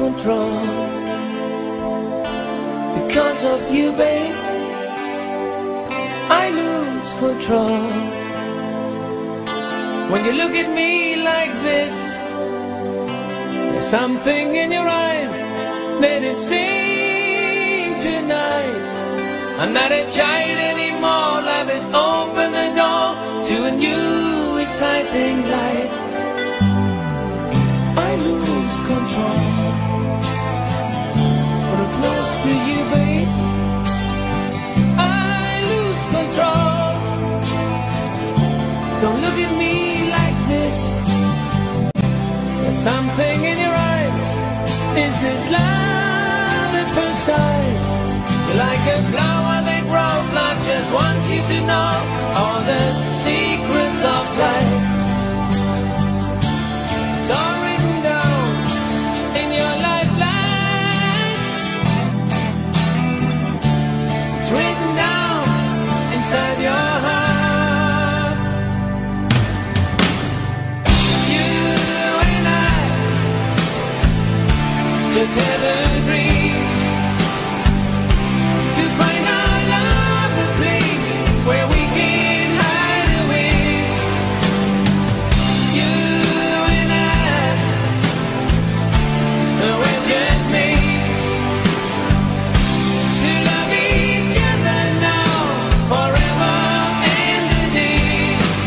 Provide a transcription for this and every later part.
control. Because of you, babe, I lose control. When you look at me like this, there's something in your eyes that is saying tonight, I'm not a child anymore. Life has opened the door to a new exciting life. I lose control when I'm close to you, babe. I lose control. Don't look at me like this. There's something in your eyes. Is this love at first sight? You're like a flower that grows, not just wants you to know all the secrets of life. It's all written down in your lifeline. It's written down inside your heart. You and I just have a dream to find our love, a place where we can hide away. You and I, we're just made to love each other now, forever and a day.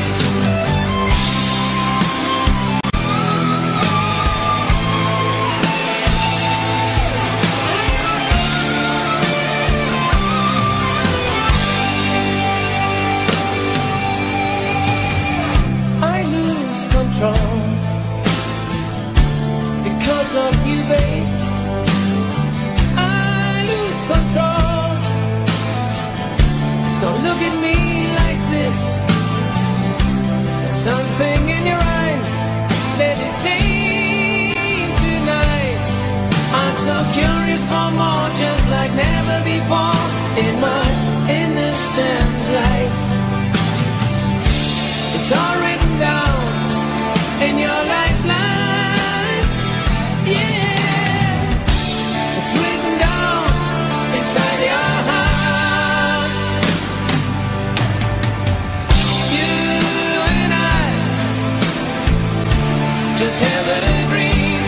I lose control because of you, babe. I lose control. Don't look at me like this. There's something in your eyes that is saying tonight, I'm so curious for more, just like never before in my innocent life. It's all written down in your lifeline. Yeah, it's written down inside your heart. You and I just have a dream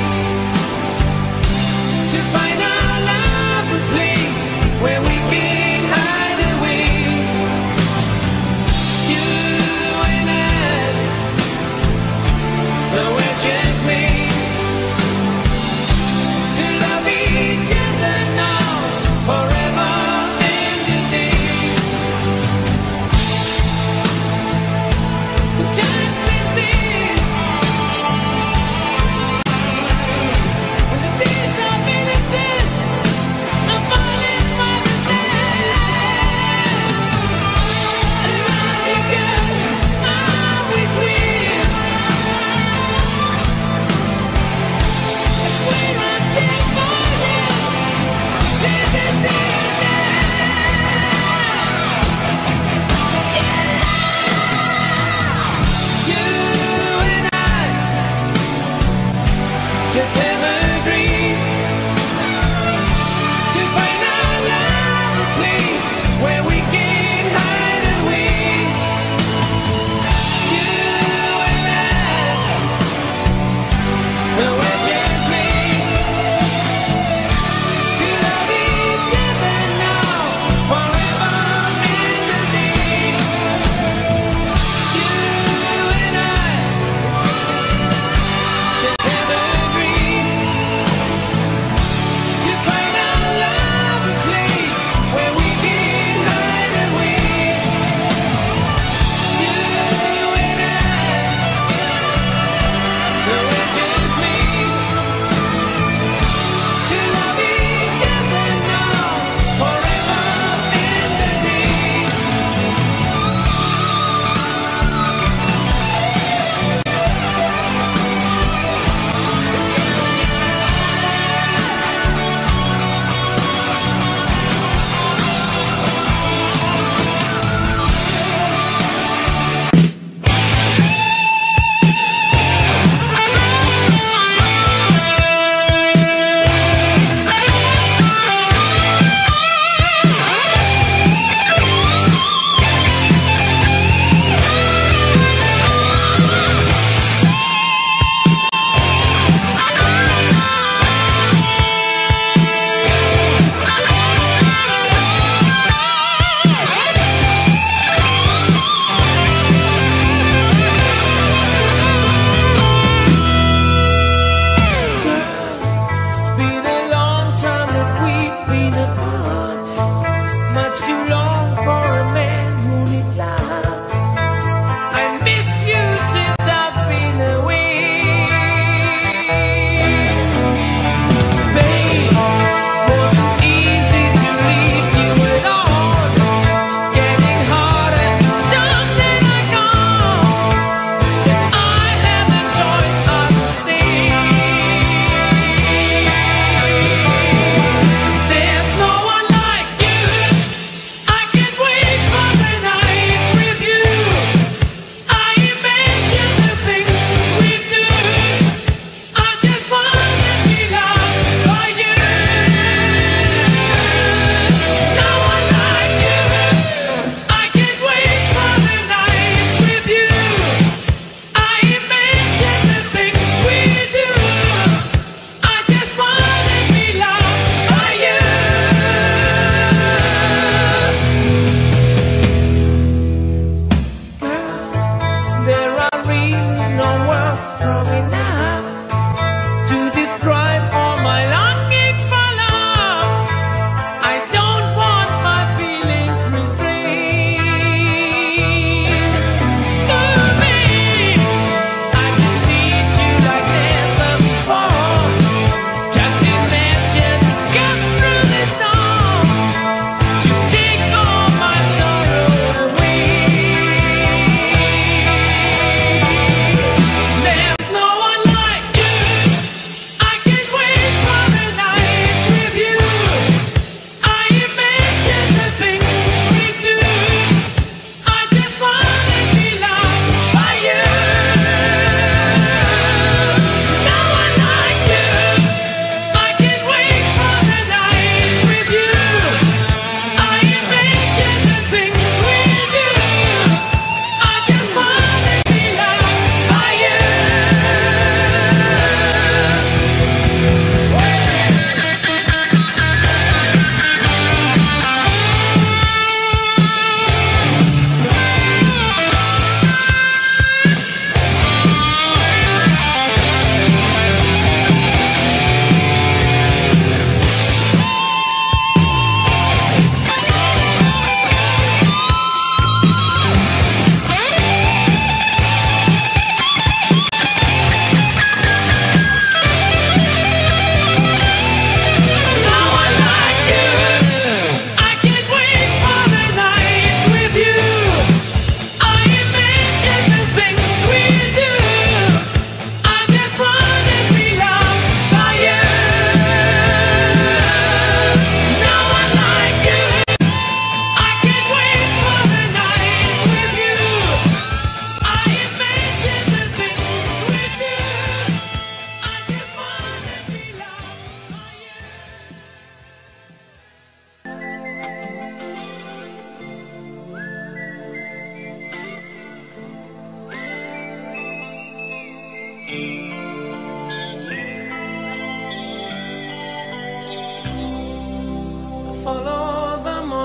to find our love, a place where we can hide away. You and I, we're just made to love each other now, forever and a day. The time slips in when the days of innocence are falling by the side. I love you, girl, always will. I swear I'm there for you. You and I just have a dream to find our love, a place where we can hide away. You and I, we're just made to love each other now, forever and a day. You and I just have a dream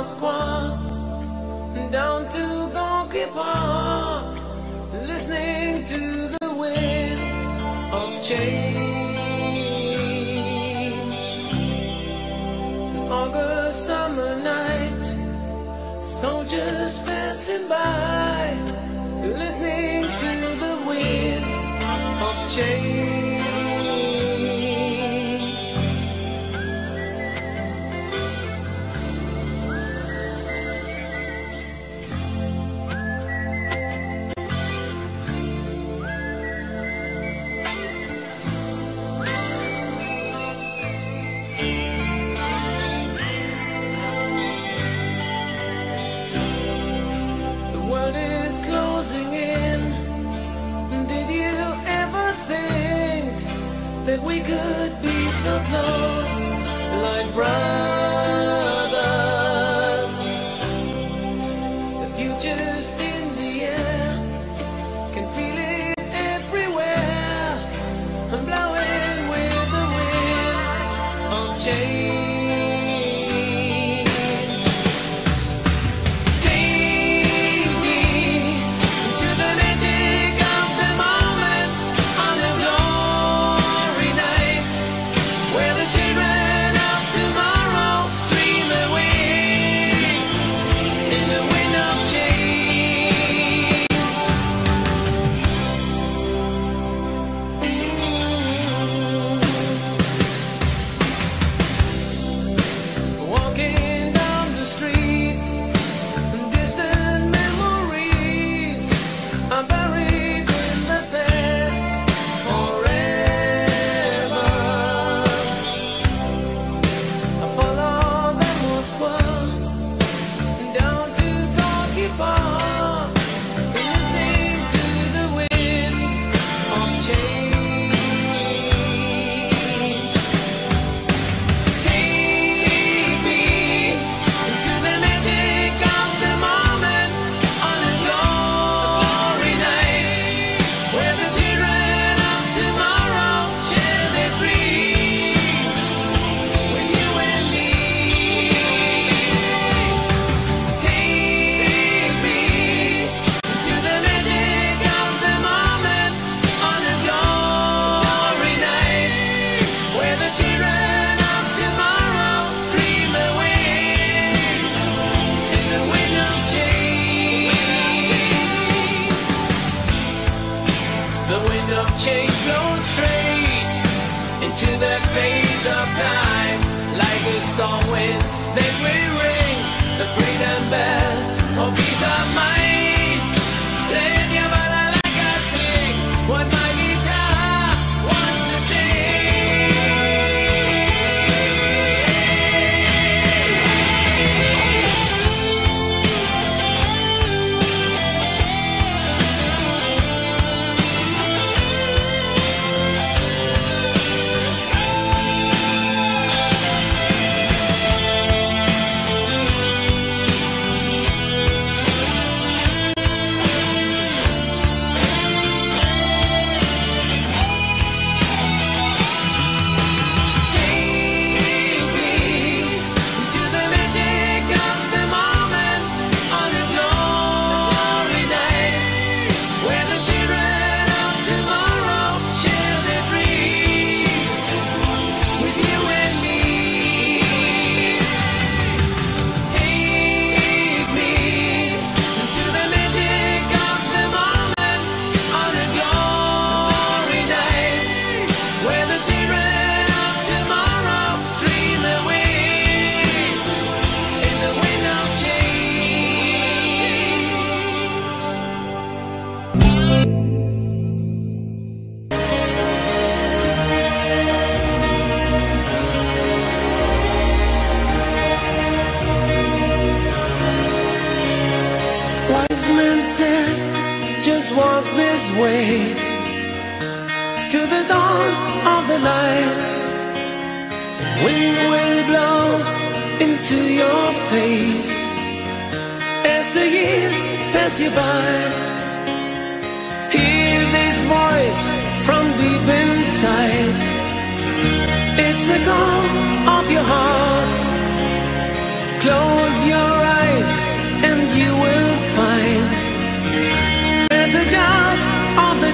Moskwa, down to Gorky Park, listening to the wind of change. An August summer night, soldiers passing by, listening to the wind of change. That we could be so close, like brothers. The future's in the air, can feel it everywhere. I'm blowing with the wind of change. Take me to the magic of the moment on a glory night, where the children of tomorrow dream away in the wind of change. Walking down the street, distant memories are buried in the past forever. I follow the Moskwa down to Gorky Park, listening to the wind of change. Take me to the magic of the moment on a glory night, where the children of tomorrow share their dreams with you and me. Take me to the magic of the moment on a glory night, where the children of tomorrow dream away in the wind of change. The wind of change blows straight into that phase of time, like a storm wind that will ring the freedom bell for peace of mind. Play your bala like I sing what my guitar wants to Take me to the magic of the moment on a glory night, where the children of tomorrow share their dreams with you and me. Take me to the magic of the moment on a glory night, where the children of tomorrow dream away in the wind of change. Wise men said, just walk this way to the dawn of the light. The wind will blow into your face as the years pass you by. Hear this voice from deep inside. It's the call of your heart. Close your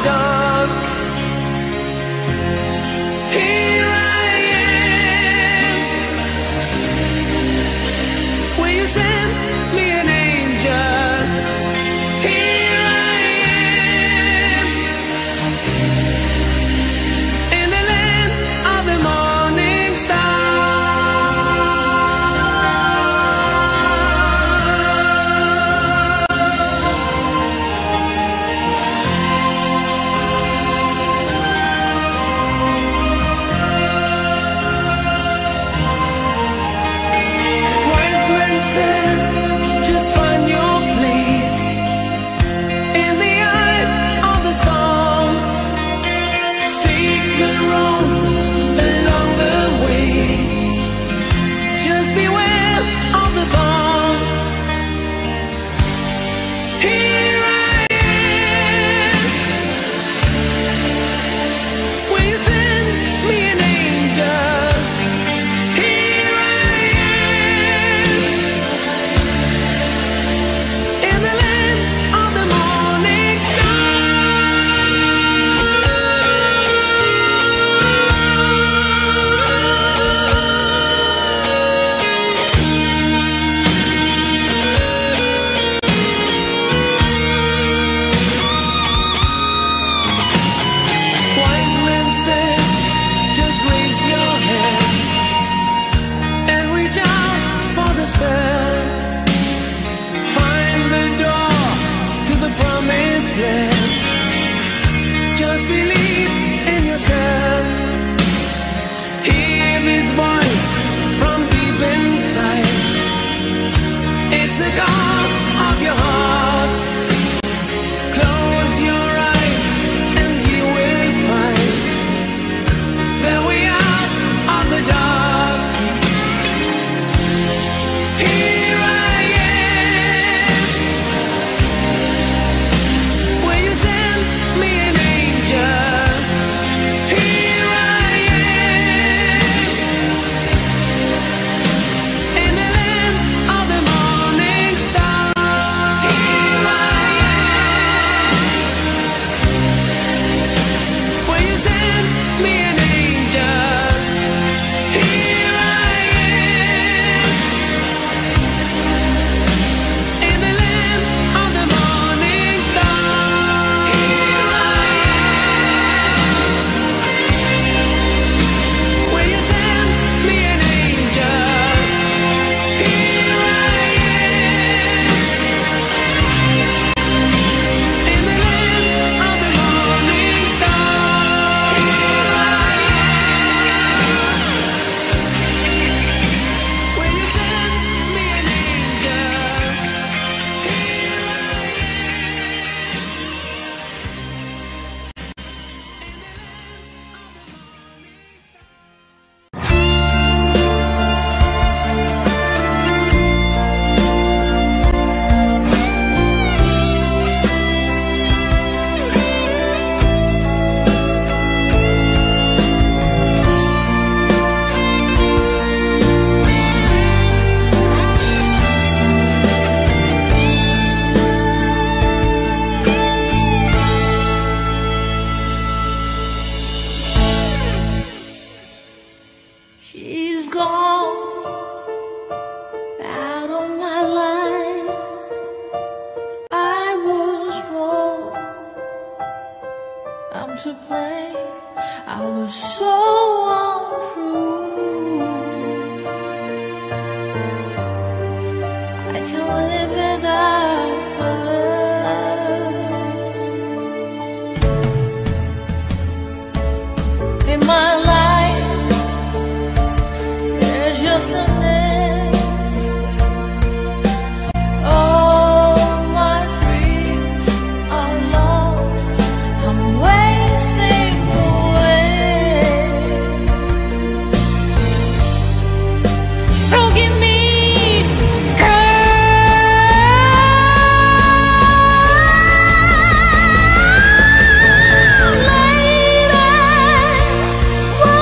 dark. Here I am. Will you send me an angel? Here I am. In the land of the morning star. Just find your place in the eye of the storm. Seek the roses along the way. Just beware of the thorns. Here I am. Will you send me an angel? Here I am. In the land of the morning star. Wise men said, just raise your hand and reach out for the spell. Find the door to the promised land. Just believe in yourself. Hear this voice from deep inside. It's the call of your heart. Close your eyes and you will find the way out of the dark. Here I am. Will you send me an angel? Here I am. In the land of the morning star. Here I am. Will you send me an angel? Here I am. In the land of the morning star. Here I am. Will you send me an angel? Here I am. In the land of the morning star. Here I am. Will you send me an angel? Here I She's gone out of my life. I was wrong. I'm to blame. I was so untrue. I can't live without her love. In my life, there's just an empty space. All my dreams are lost. I'm wasting away. Forgive me, girl. Lady,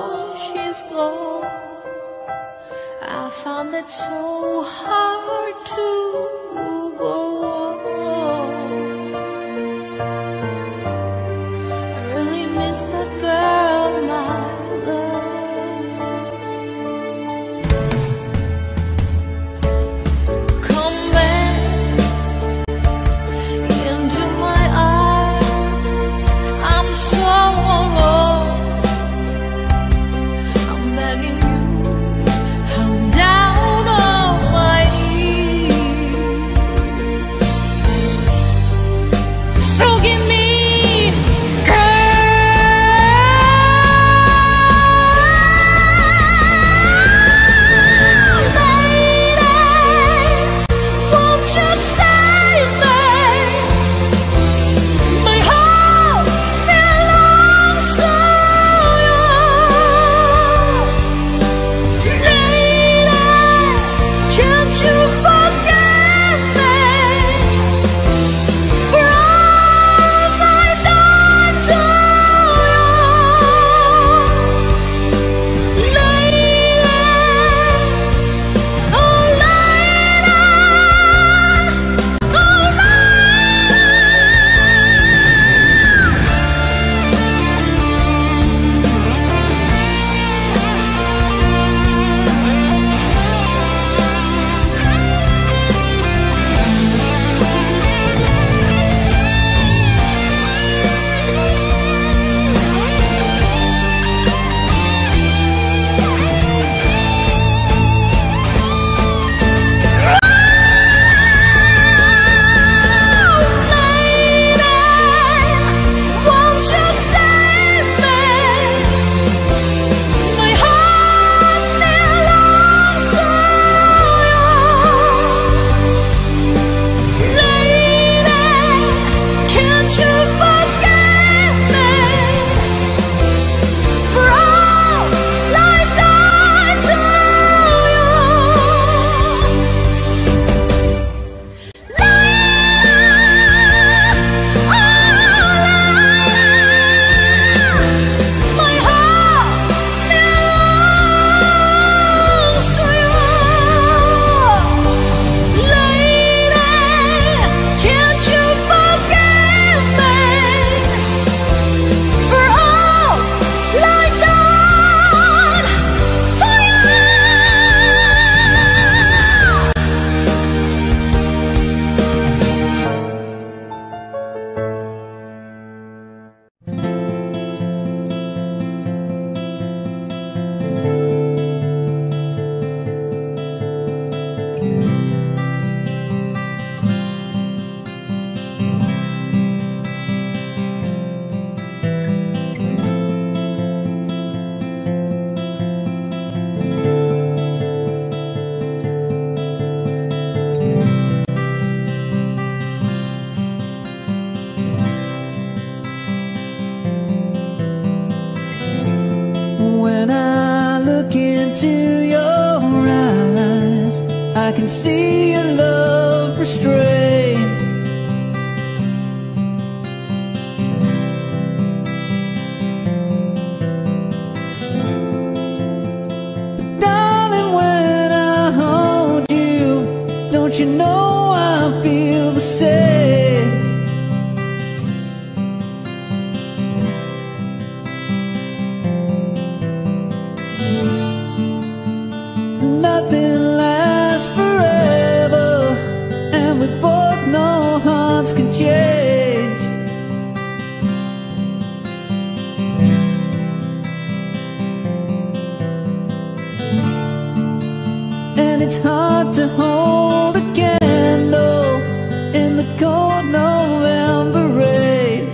she's gone. I found it so hard to go on. I really miss that girl, my love. Come back into my eyes. I'm so alone. I'm begging you. I'm down on my knees. Forgive me, when I look into your eyes, I can see your love restrained. But darling, when I hold you, don't you know I feel the same? Nothing lasts forever, and we both know hearts can change. And it's hard to hold a candle in the cold November rain.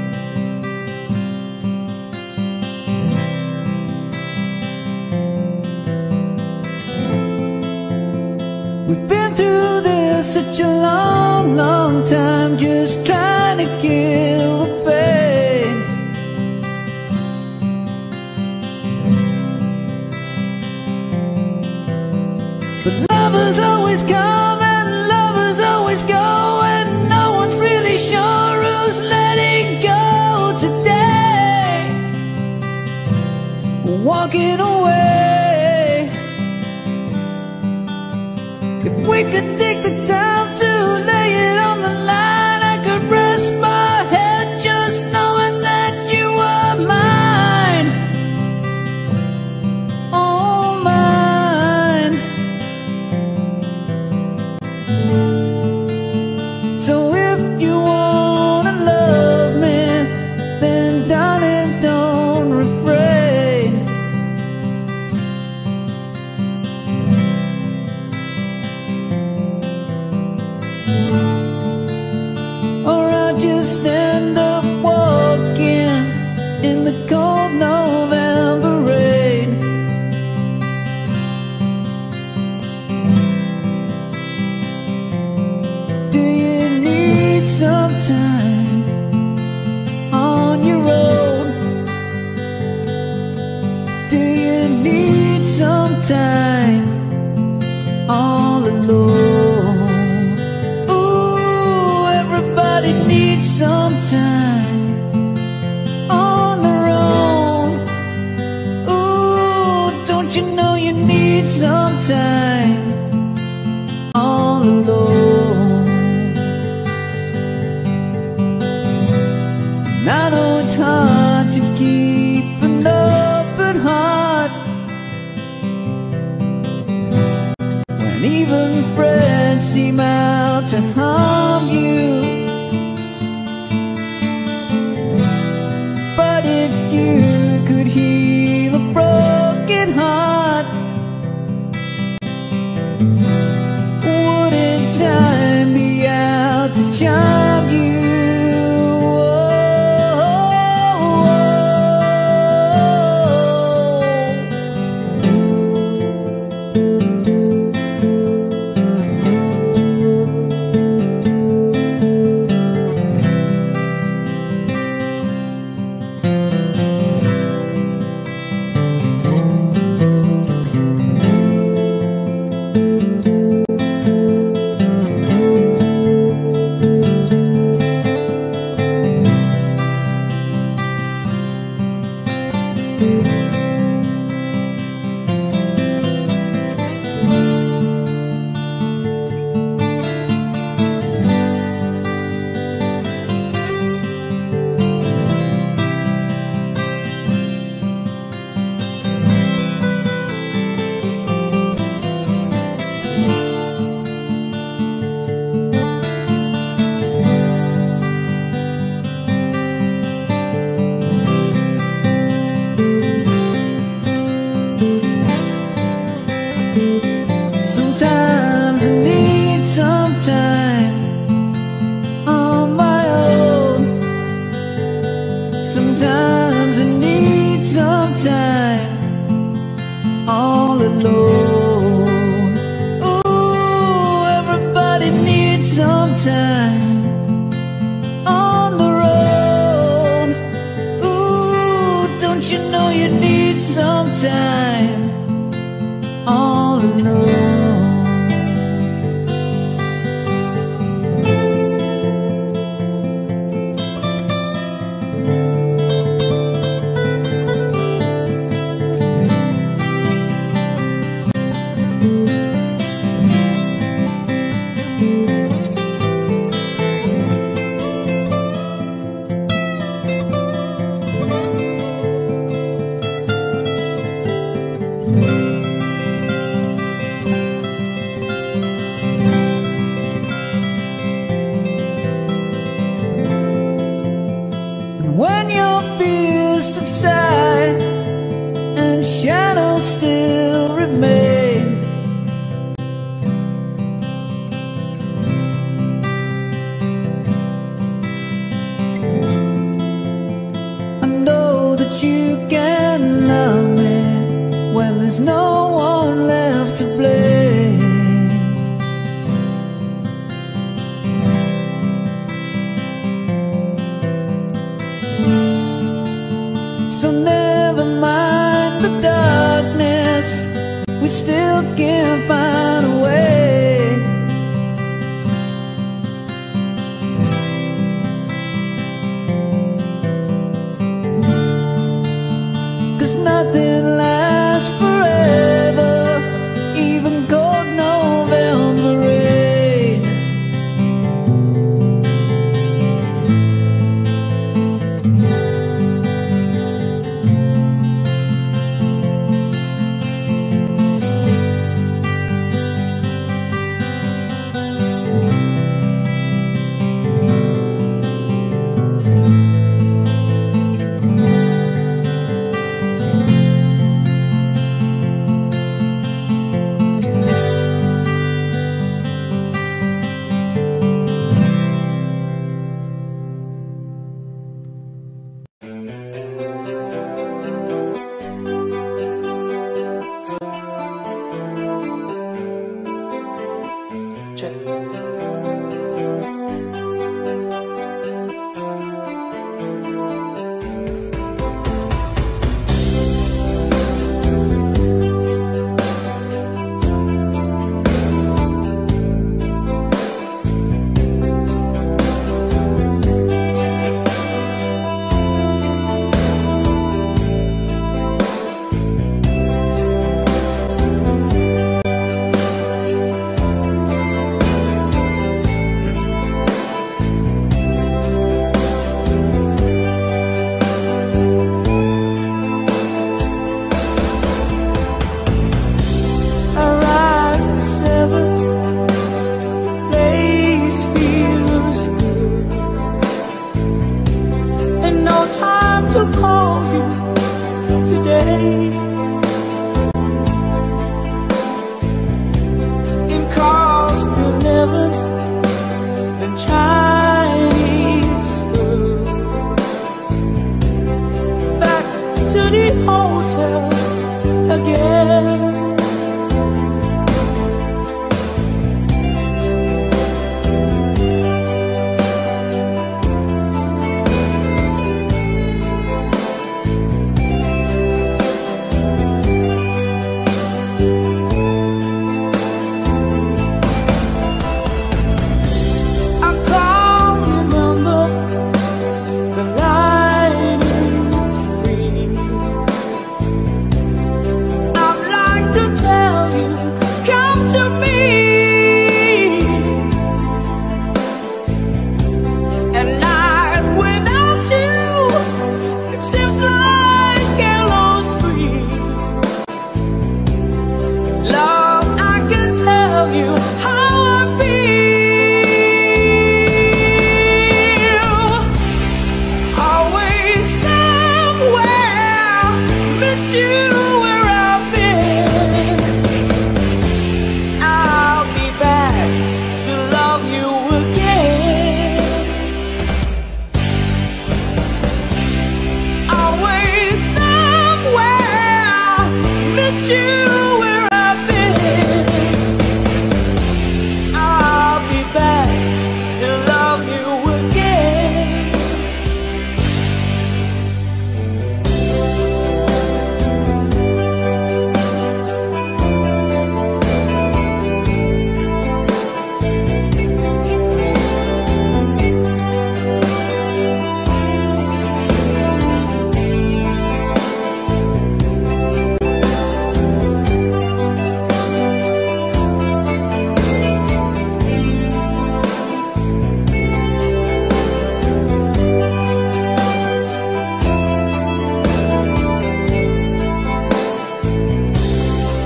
We've been through this such a long, long time, just trying to kill the pain. But lovers always come and lovers always go, and no one's really sure who's letting go today. One walking away. If we could take the time to lay it on the line, I could rest my head just knowing that you were mine. Oh, mine. So if you wanna love me, then darling, don't refrain. Or I'll just end up walking in the cold November rain. Do you need some time on your own? Do you need some time all alone? Ooh, everybody needs some time on their own. Ooh, don't you know you need some time all alone? And I know it's hard to keep an open heart when even friends seem out to harm you. But if you could heal a broken heart, wouldn't time be out to charm you? Sometimes I need some time on my own. Sometimes I need some time all alone. Ooh, everybody needs some time on their own. Ooh, don't you know you need some time all alone? When your fears subside and shadows still remain, I know that you can love me when there's no one left to blame. So never mind the darkness, we still can find a way. 'Cause nothing lasts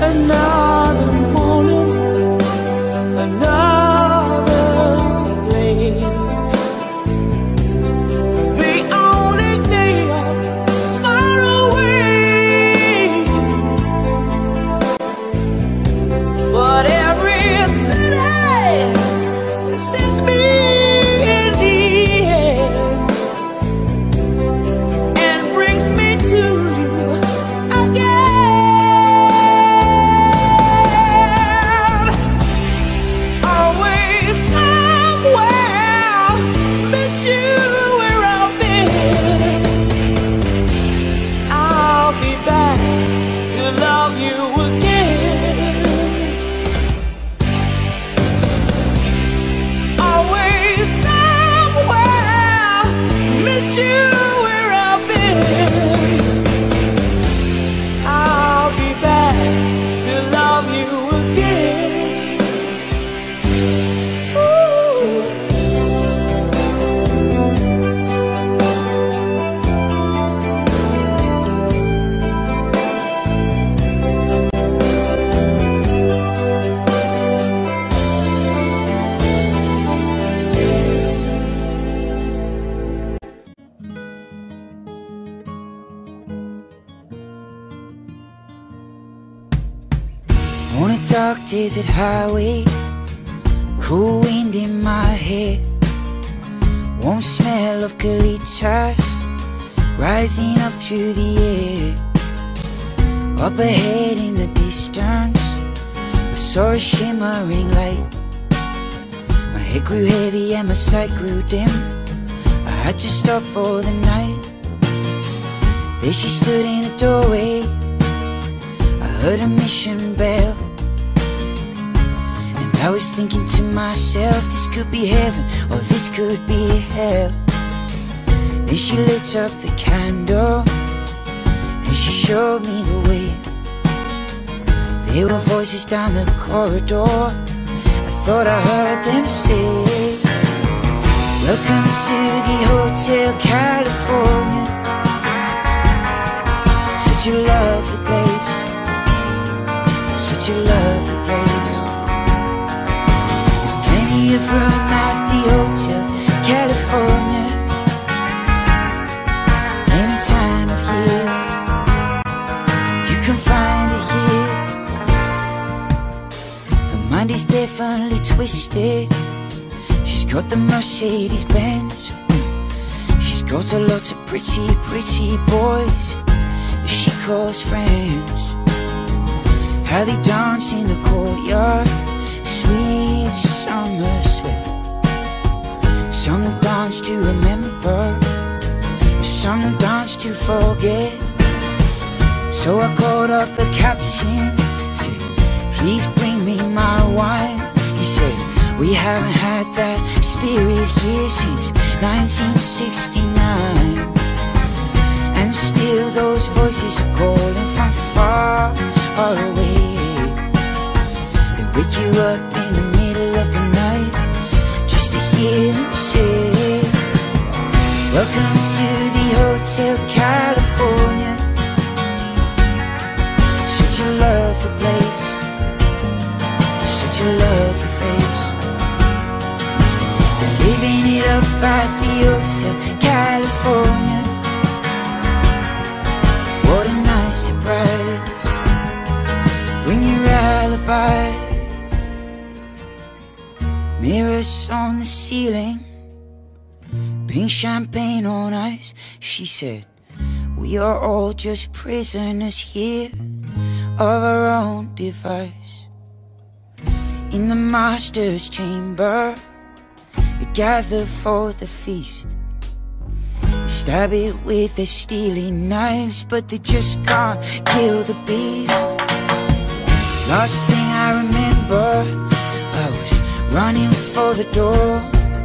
another morning, another place. The only day is far away, but every city sends me in the end and brings me to you again. Always somewhere, miss you where I've been. I'll be back to love you again. Always somewhere, miss you where I've been. I'll be back to love you again. Ooh. On a dark desert highway, cool wind in my hair, warm smell of colitas rising up through the air. Up ahead in the distance, I saw a shimmering light. My head grew heavy and my sight grew dim. I had to stop for the night. There she stood in the doorway, I heard a mission bell, and I was thinking to myself, this could be heaven or this could be hell. Then she lit up the candle and she showed me the way. There were voices down the corridor, I thought I heard them say, welcome to the Hotel California. Such a lovely place, such a lovely place. There's plenty of room at the Hotel California, any time of year you can find it here. Her mind is definitely twisted. She's got the Mercedes Benz, she's got a lot of pretty, pretty boys that she calls friends. How they dance in the courtyard, sweet summer sweat. Some dance to remember, some dance to forget. So I called up the captain, said, please bring me my wine. He said, we haven't had that spirit here since 1969. And still those voices are calling from far away. They wake you up in the middle of the night just to hear them say, welcome to the Hotel California. Such a lovely place, such a lovely face. They're living it up at the Hotel California. What a nice surprise, bring your alibis. Mirrors on the ceiling, pink champagne on ice. She said, we are all just prisoners here of our own device. In the master's chamber, they gather for the feast. They stab it with their stealing knives, but they just can't kill the beast. Last thing I remember, I was running for the door.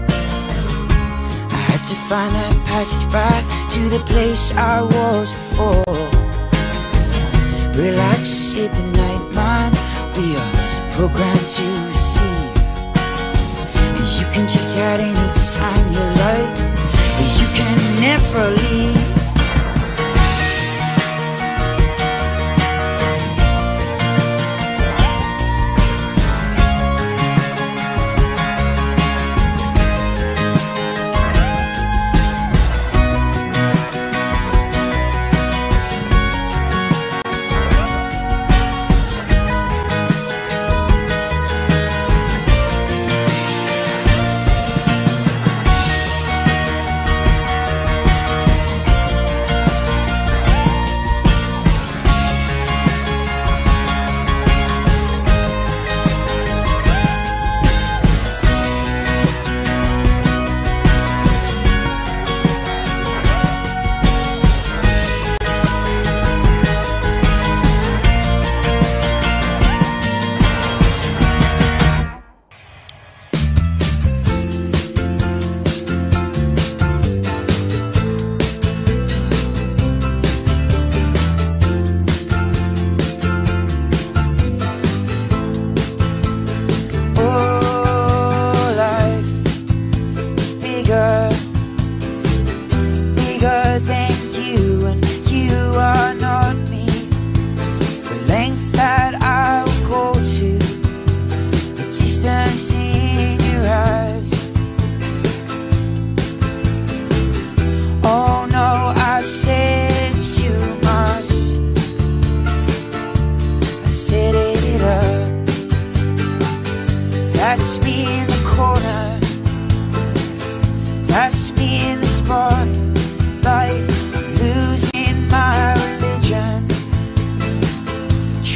I had to find that passage back to the place I was before. Relax, sit the night, man, we are programmed to receive. And you can check out anytime you like, and you can never leave.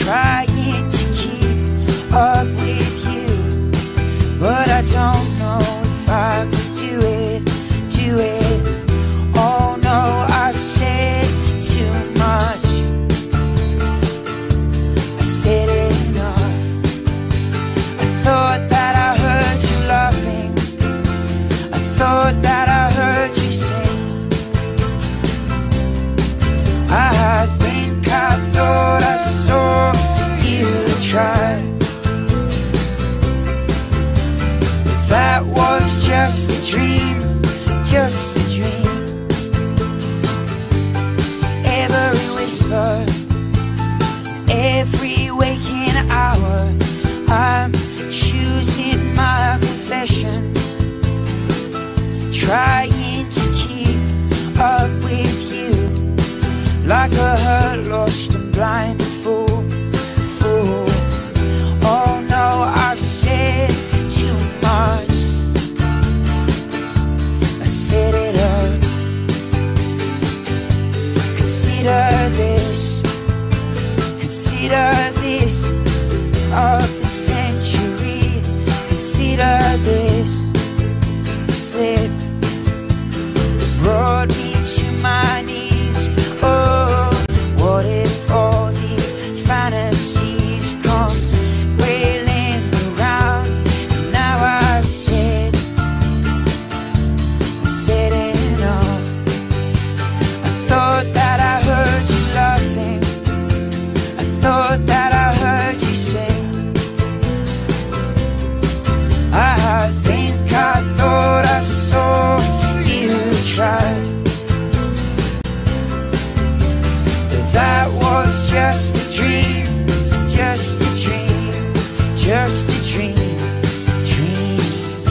trying to keep up with you, but I don't know if I could do it, do it. Oh no, I said too much, I said enough. I thought that I heard you laughing, I thought that I heard you sing. I think I thought I saw you try. That was just a dream, just a dream. Every whisper, every waking hour, I'm choosing my confessions, trying to keep up with you, like a hurt, lost and blinded fool, fool. Oh no, I've said too much, I set it up. Consider this of the century. Consider this slip that brought me to my knees. Oh, what if all these fantasies come railing around? Now I've said enough. I thought that I heard you laughing, I thought that I heard you say. I think I thought I saw you try. But that was just a dream, just a dream, just a dream, dream.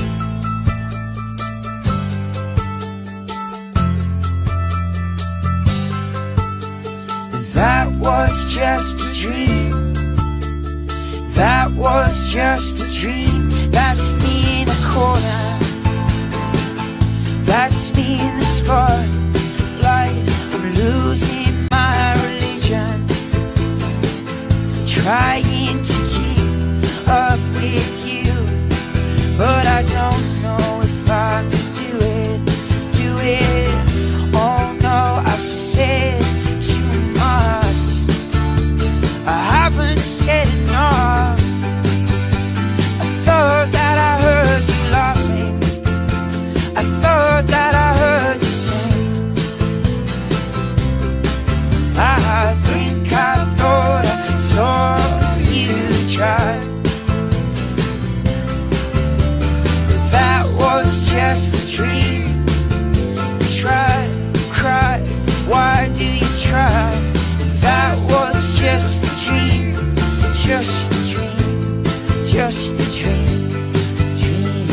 That was just a dream, that was just a dream. That's me in a corner, that's me in the spotlight. I'm losing my religion, trying to keep up with you, but I don't know if I can do it, do it. Oh no, I've said too much, I haven't said enough. I thought that I heard you laughing, I thought that I heard you sing. I think I thought I saw you try. But that was just a dream. Try, cry, why do you try? That was just a dream, just a dream, just a dream, dream.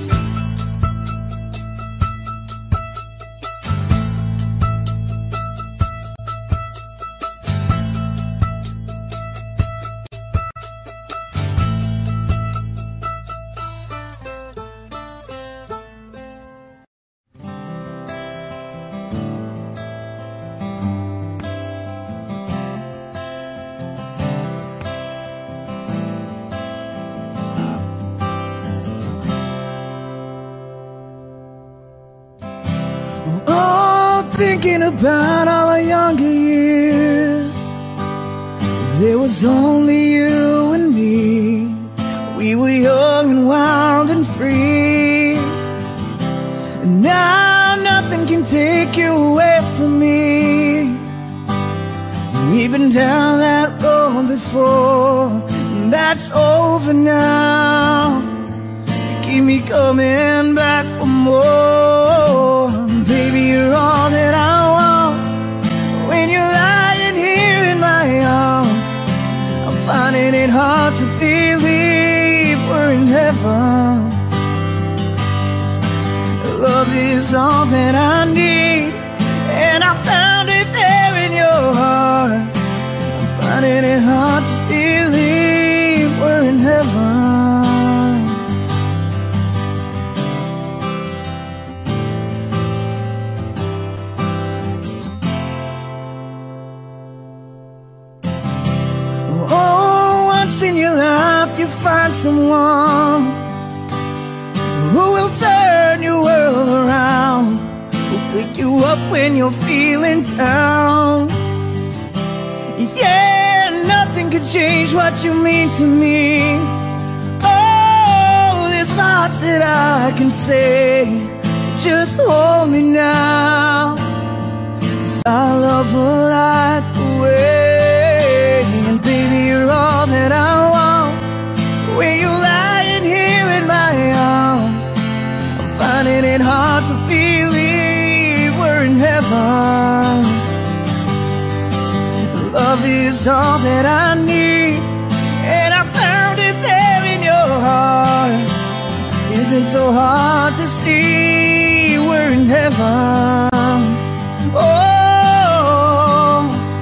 Thinking about all our younger years, there was only you and me. We were young and wild and free, and now nothing can take you away from me. We've been down that road before, and that's over now. You keep me coming back for more. Baby, you're all that I want. When you're lying here in my arms, I'm finding it hard to believe we're in heaven. Love is all that I need, and I found it there in your heart. I'm finding it hard to believe we're in heaven. Oh, find someone who will turn your world around, who'll pick you up when you're feeling down. Yeah, nothing could change what you mean to me. Oh, there's lots that I can say, so just hold me now, 'cause I love her like the way. And baby, you're all that I want. When you're lying here in my arms, I'm finding it hard to believe we're in heaven. Love is all that I need, and I found it there in your heart. Isn't so hard to see we're in heaven. Oh,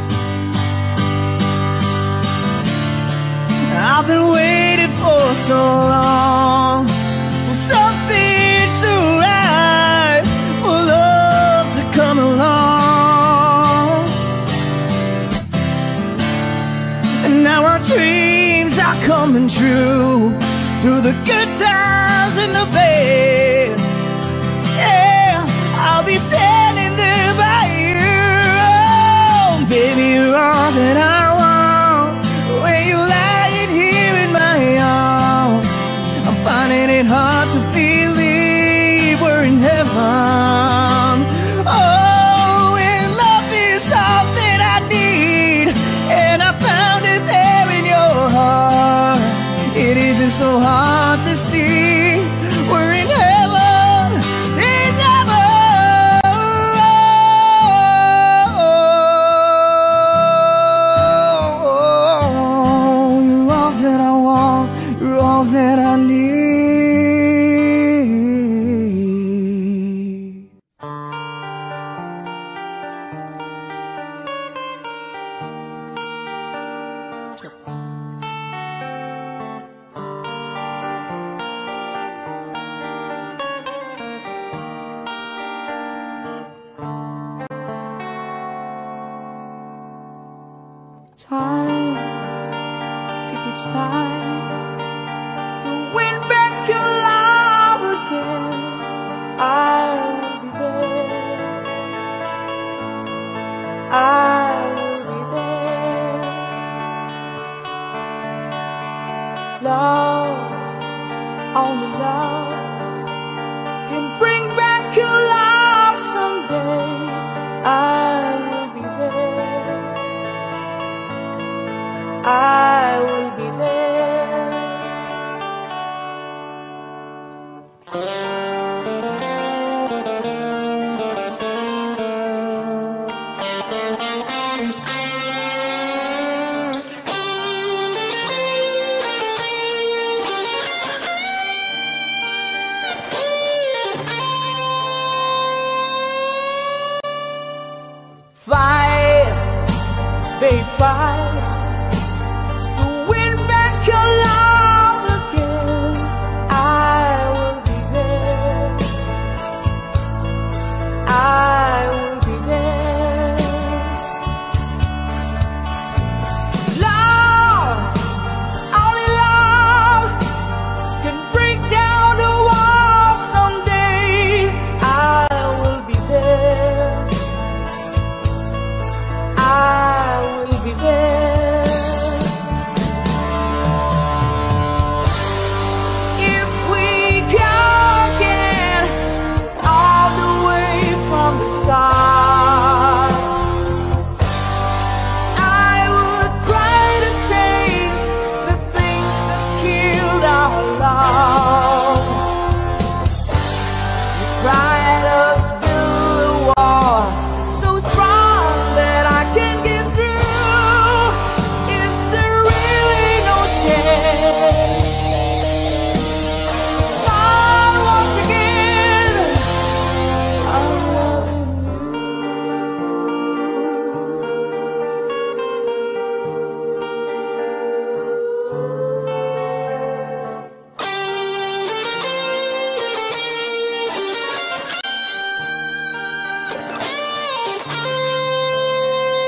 I've been waiting for so long for something to rise, for love to come along. And now our dreams are coming true, through the good times and the bad. Yeah, I'll be standing there by you. Oh, baby, you're all that I want. When you're lying here in my arms, I'm finding it hard to believe we're in heaven. Oh, and love is all that I need, and I found it there in your heart. It isn't so hard to see we're in heaven, in heaven. Oh, you're all that I want, you're all that I need. Time, if it's time to win back your love again, I will be there. I will be there. Love, only love can bring back your love someday. I will be there. I will be there. Fight, babe, fight.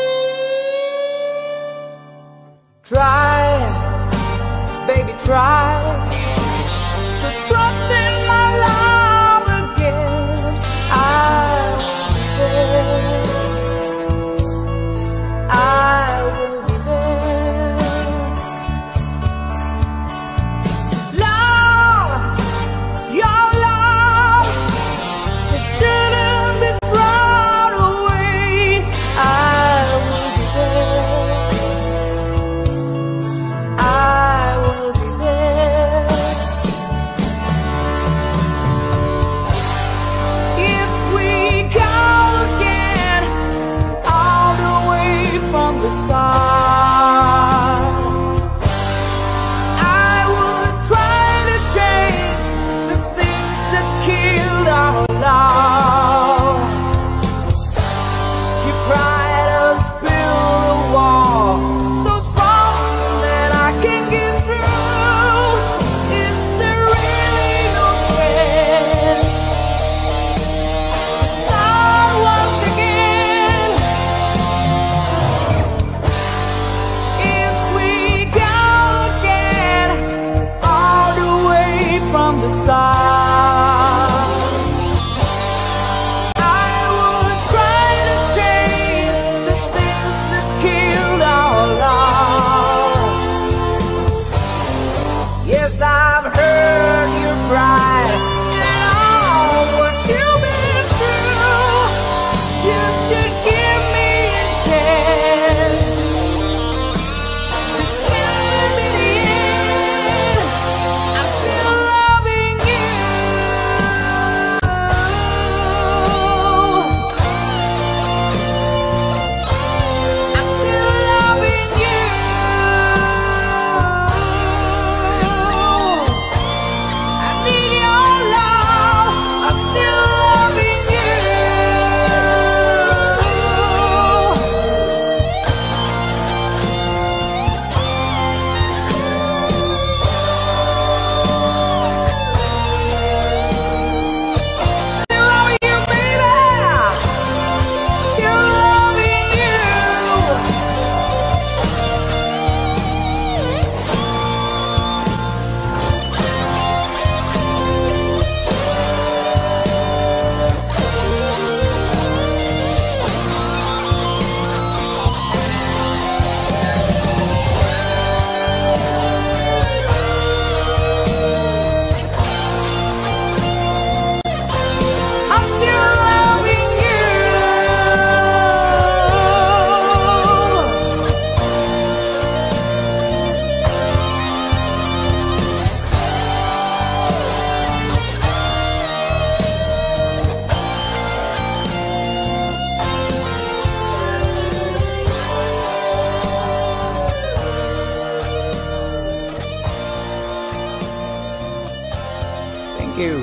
Try, baby, try. Thank you.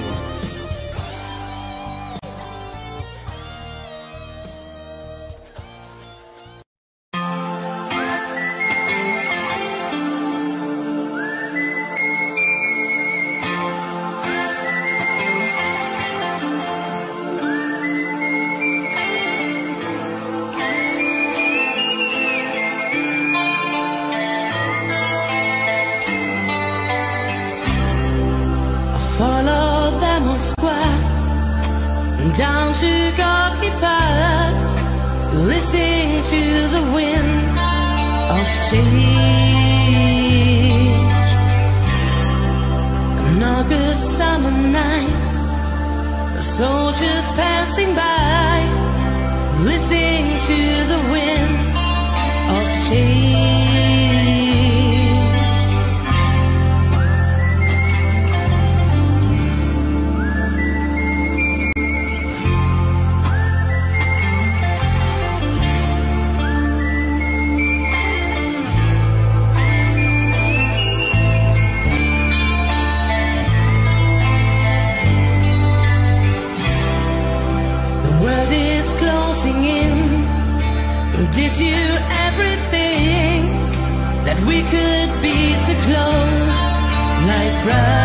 Follow the Moskva down to Gorky Park, listening to the wind of change. An August summer night, the soldiers passing by, listening to the wind of change. Did you ever think that we could be so close, like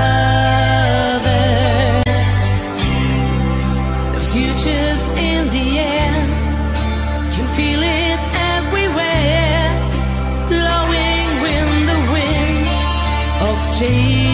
brothers? The future's in the air, can feel it everywhere, blowing with the wind of change.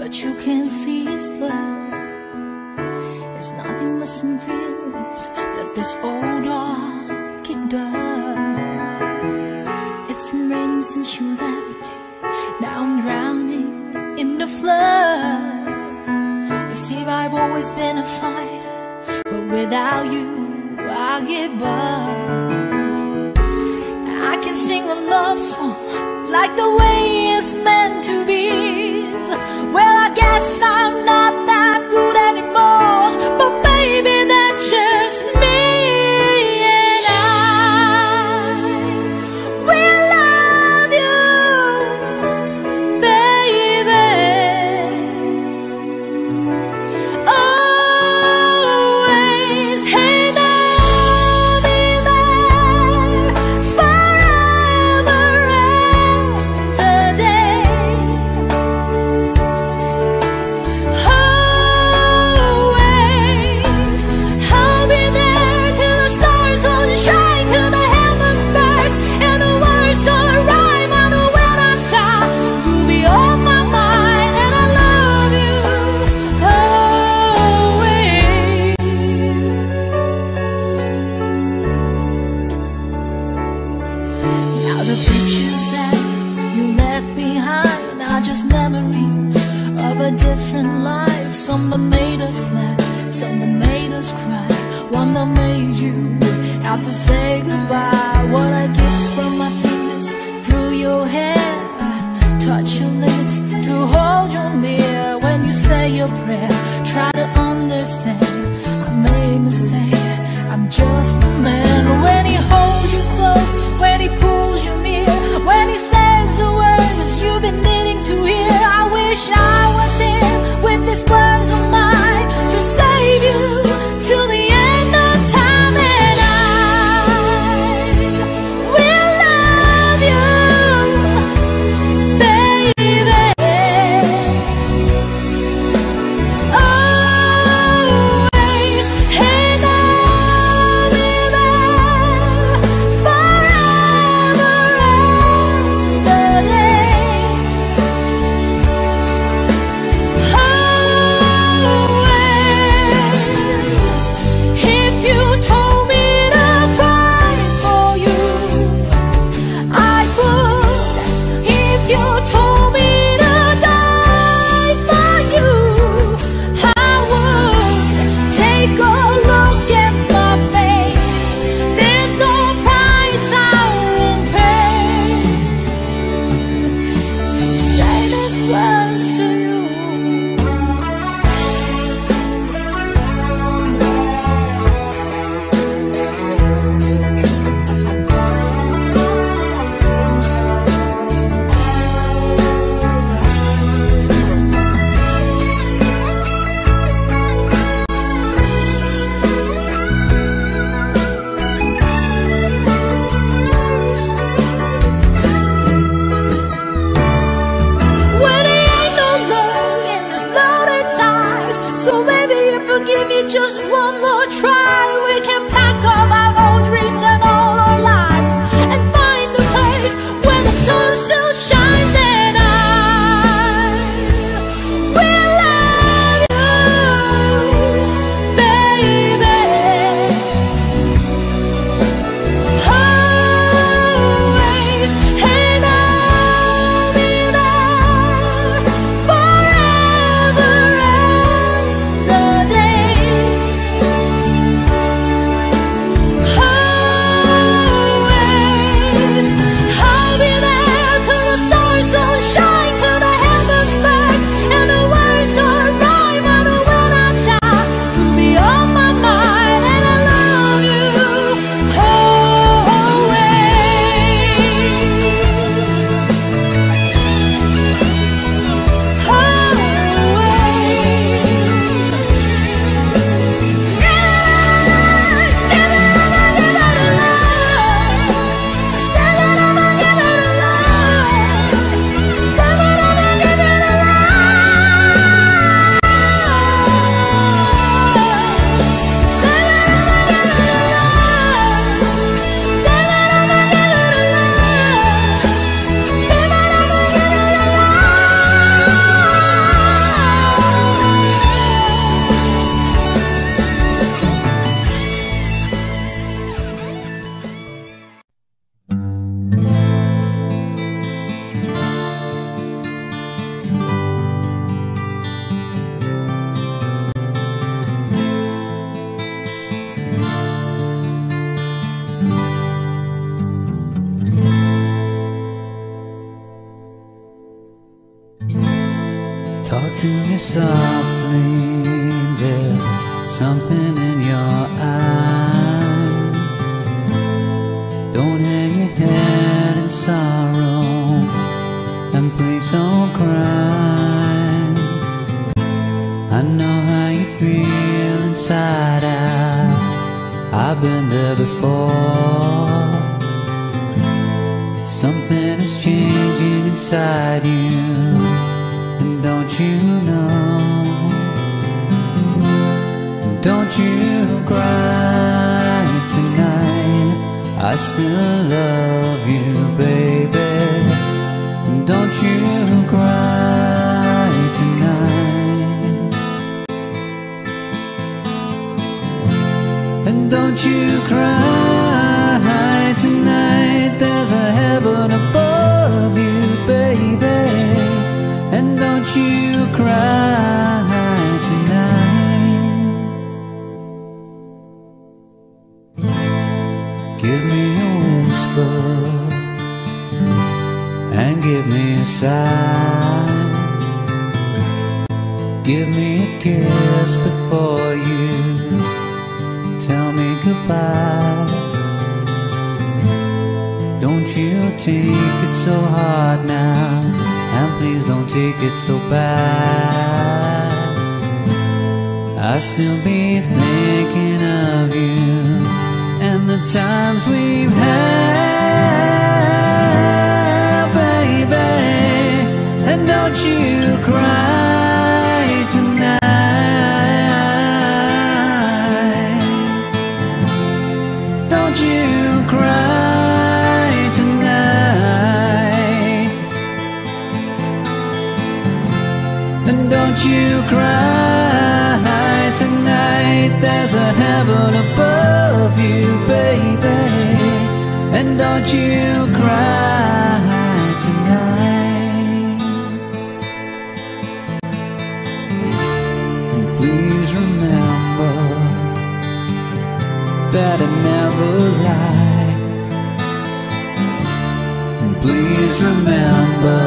but you can't see his blood. It's nothing but some feelings that this old dog kicked up. It's been raining since you left me, now I'm drowning in the flood. You see, I've always been a fighter, but without you, I give up. I can sing a love song like the way it's meant to be. Well, I guess I'm not that good anymore, but baby, that's just me. And I will love you, baby, always. And I'll be there forever and a day. Always, I'll be there till the stars don't shine, till the heavens burn, and the words don't rhyme. I know when I die, you'll be on my mind, and I love you always. Now the pictures that you left behind are just memories of a different life. Some that made us laugh, some that made us cry, one that made you have to say goodbye. What I get from my fingers through your hair, touch your lips to hold you near. When you say your prayer, try to understand. I made a mistake, I'm just a man. When he holds you close, when he pulls you near, when he says the words you've been needing to hear, I wish I was here with these words of mine to save you till the end of time. And I will love you, baby, always. And I'll be there forever and a day. Always. If you told me to cry for you, I would. If you told me to die for you, I would. Take a look at my face, there's no price I won't pay to say these words to you. When there ain't no love and there's loaded ties, so baby, if you give me just one more try, we can pack up our old dreams and all our lives and find a place where the sun still shines. And I will love you, baby, always. And I'll be there forever and a day. Talk to me softly, there's something in your eyes. Don't hang your head in sorrow, and please don't cry. I know how you feel inside out, I've been there before. Something is changing inside you, and don't you know? Don't you cry tonight, I still love you, baby. Don't you cry tonight. And don't you cry tonight, there's a heaven above you, baby. And don't you cry tonight. Give me a whisper and give me a sigh. Give me a kiss before you tell me goodbye. Don't you take it so hard now, and please don't take it so bad. I'll still be thinking of you and the times we've had, baby. And don't you cry tonight. Don't you cry tonight. And don't you cry tonight, there's a heaven above you, baby. And don't you cry tonight. Please remember that I never lied. Please remember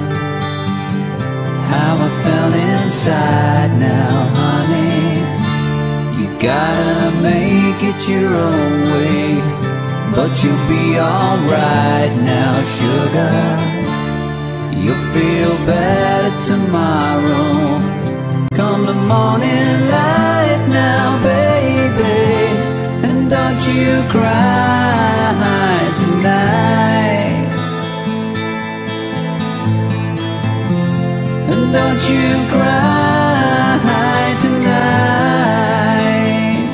how I felt inside now, honey. You gotta make it your own way, but you'll be alright now, sugar. You'll feel better tomorrow, come the morning light now, baby. And don't you cry tonight. And don't you cry tonight.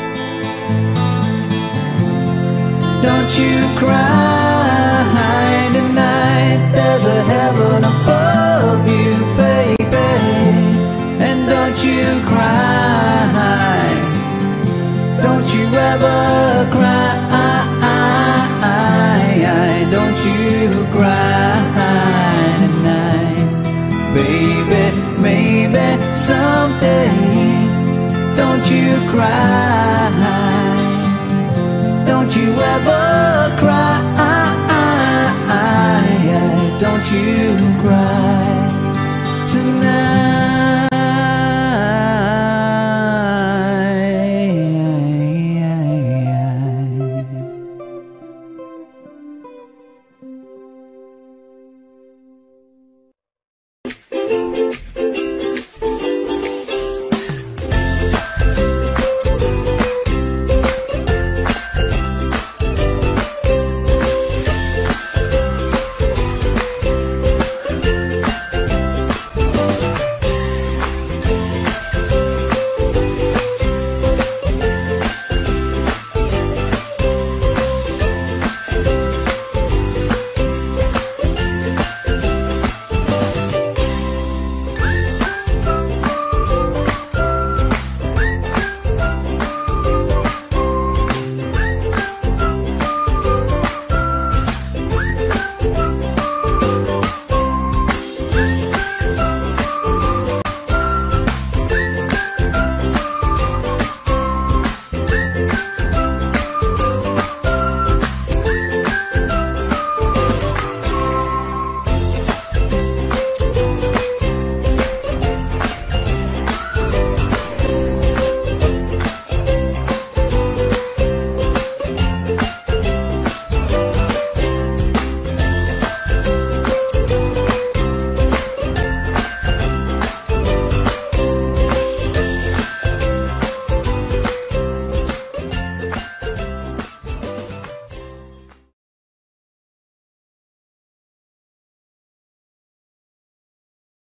Don't you cry tonight, there's a heaven above you, baby. And don't you cry. Don't you ever cry. Don't you cry tonight, baby. Maybe someday. Don't you cry. Don't you ever cry. Don't you cry tonight.